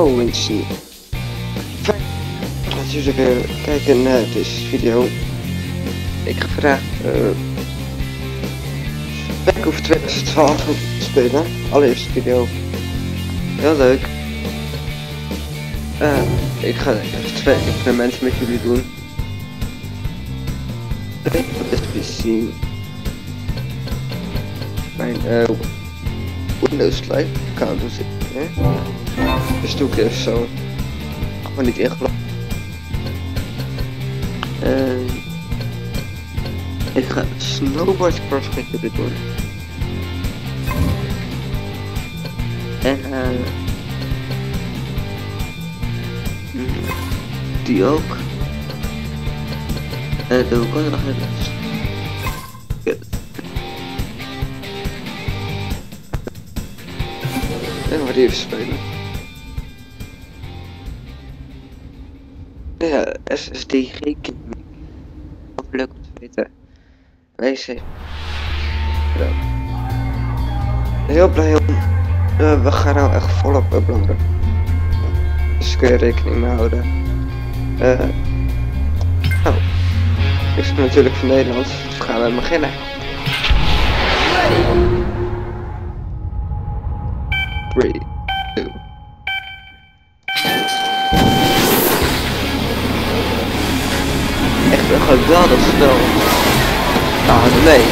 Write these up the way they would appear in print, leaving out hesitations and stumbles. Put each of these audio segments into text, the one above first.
mensen. Fijn dat jullie weer kijken naar deze video. Ik ga vandaag Back of 2012 spelen. Allereerste video. Heel leuk. Ik ga even 2 experimenten met jullie doen. Even zien. Mijn Windows Live account zit. Dus doe ik even zo. Maar niet ingelogd. Ik ga snowboard cross met jullie doen. En die ook. En doe ik ook nog even. En wat even spelen. Ja, SSD rekening. Leuk om te weten. WC. Ja. Heel blij om. We gaan nou echt volop uploaden. Dus kun je rekening mee houden. Nou. Ik ben natuurlijk van Nederland. Dus gaan we beginnen. Three, two. Echt een geweldig spel. Ah, nee.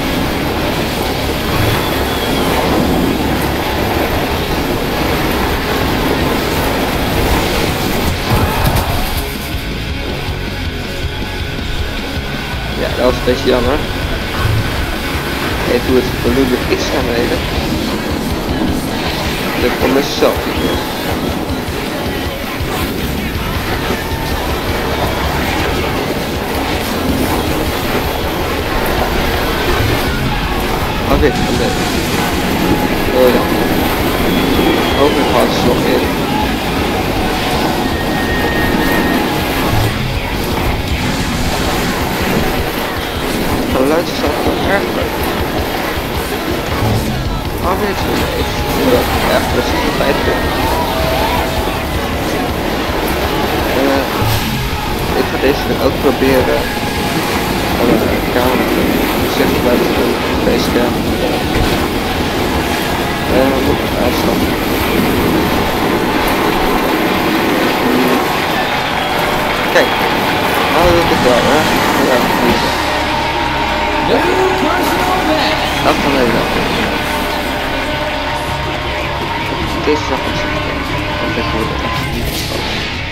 Ja, dat was een beetje jammer. Even hoe het volume is naar beneden. Dat komt mezelf niet meer. Oh, dit van dit. Oh ja. Hopelijk gaat het nog in. Het geluid is ook wel erg leuk. Oh, dit is wel echt precies op 5 uur. Ik ga deze ook proberen. Camera. Zeg je buiten doen. Deze camera. Moet ik uitstappen. Kijk. Nou doe ik het wel, hè. Ja, niet. Dat kan even. Deze zag ik zitten. Want ik hoorde het echt niet gesproken.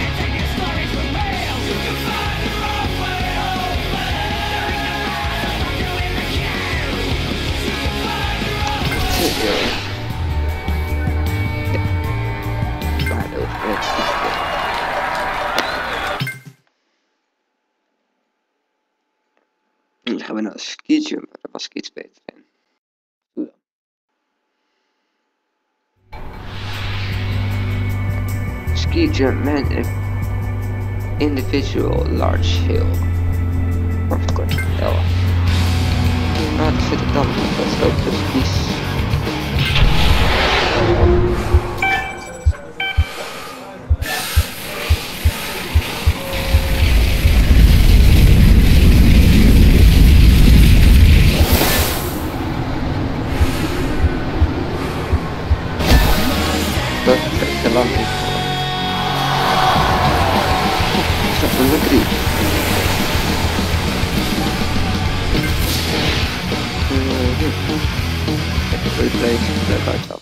Dan gaan we naar ski jump, daar was ik iets beter in. Ski jump man individual large hill. Of kort, ja. Nou, dat zit ik dan, dat is ook de skis. Perfecte landing. Stap nummer 3. Even replay de buitenaf.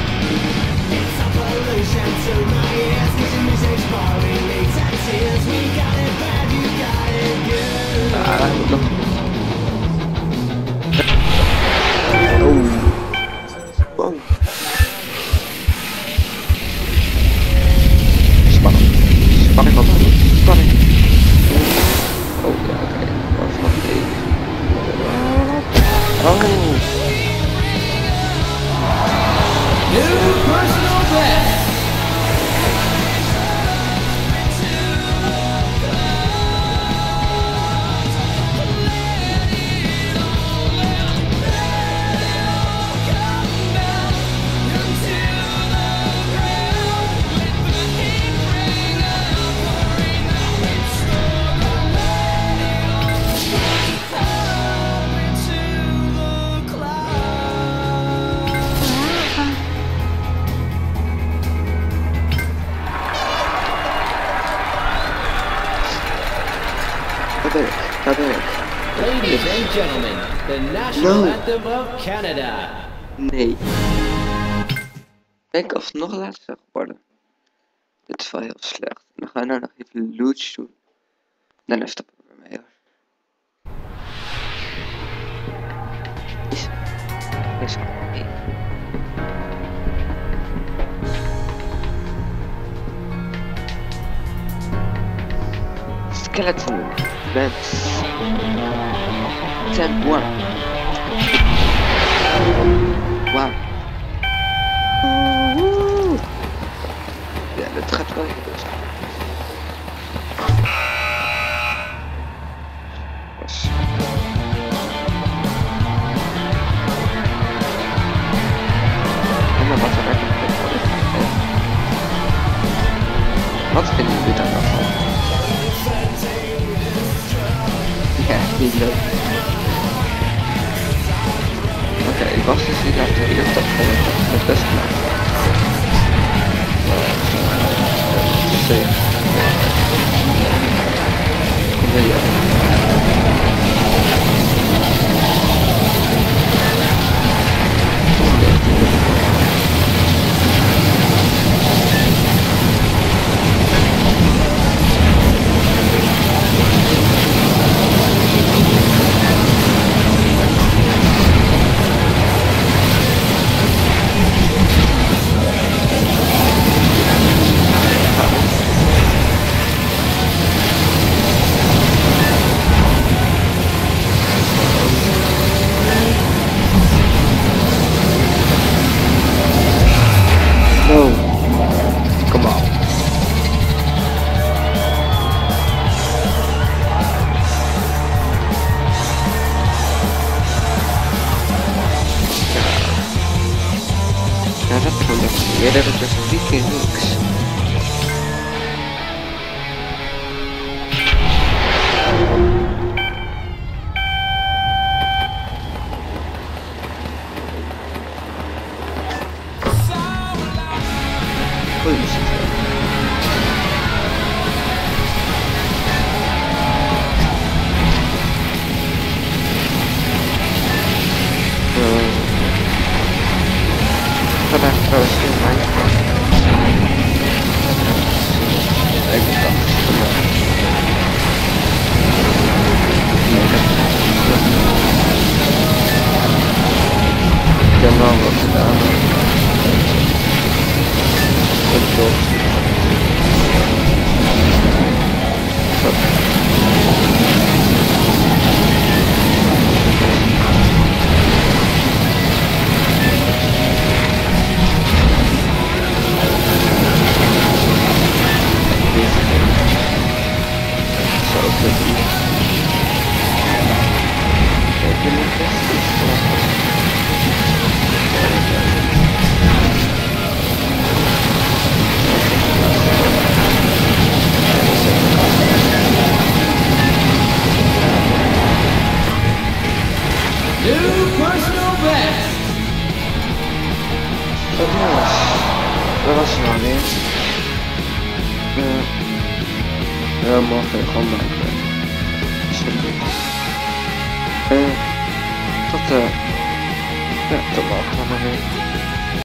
To my ears, cause your music's boring, leads and tears we Daar ben ik. Ladies and gentlemen, the national anthem of Canada. Nee. Denk of het nog laatste geworden. Dit is wel heel slecht. Dan gaan we nou nog even loots doen. Daarna stoppen we ermee hoor. Is nee. Skeleton Vents 10-1. Wauw. Ja, dat gaat wel heel best. Maar wat er eigenlijk voor is. Wat vinden jullie daar nou van? Ja, niet leuk. Oké, ik was dus niet laten hier, dat vond ik het best knap. Zeker. Kom weer. Ja, dat vond ik. Jij deed het dus 3 keer niks. Goeie muziek. Vandaag trouwens in Minecraft. Ik dacht vandaag. Nee, dat ik heb wel wat gedaan. Dat klopt. Dat was het nou weer. Ja, morgen gewoon maken. Tot morgen nog weer.